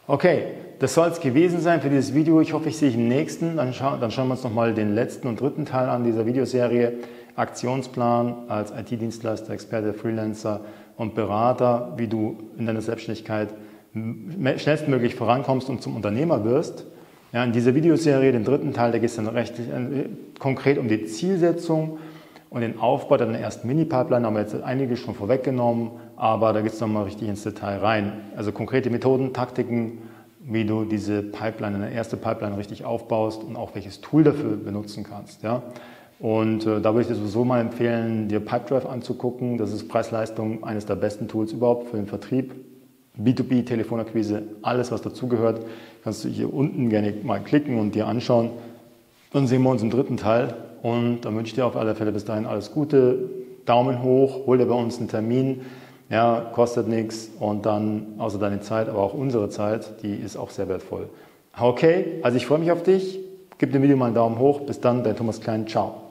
Okay, das soll es gewesen sein für dieses Video. Ich hoffe, ich sehe dich im nächsten. Dann schauen wir uns nochmal den letzten und dritten Teil an dieser Videoserie. Aktionsplan als IT-Dienstleister, Experte, Freelancer und Berater, wie du in deiner Selbstständigkeit schnellstmöglich vorankommst und zum Unternehmer wirst. Ja, in dieser Videoserie, den dritten Teil, da geht es dann recht konkret um die Zielsetzung und den Aufbau deiner ersten Mini-Pipeline. Da haben wir jetzt einige schon vorweggenommen, aber da geht es nochmal richtig ins Detail rein. Also konkrete Methoden, Taktiken, wie du diese Pipeline, deine erste Pipeline richtig aufbaust und auch welches Tool dafür benutzen kannst. Ja? Und da würde ich dir sowieso mal empfehlen, dir Pipedrive anzugucken. Das ist Preis-Leistung eines der besten Tools überhaupt für den Vertrieb. B2B, Telefonakquise, alles was dazugehört, kannst du hier unten gerne mal klicken und dir anschauen. Dann sehen wir uns im dritten Teil und dann wünsche ich dir auf alle Fälle bis dahin alles Gute. Daumen hoch, hol dir bei uns einen Termin, ja, kostet nichts und dann außer deine Zeit, aber auch unsere Zeit, die ist auch sehr wertvoll. Okay, also ich freue mich auf dich, gib dem Video mal einen Daumen hoch, bis dann, dein Thomas Klein, ciao.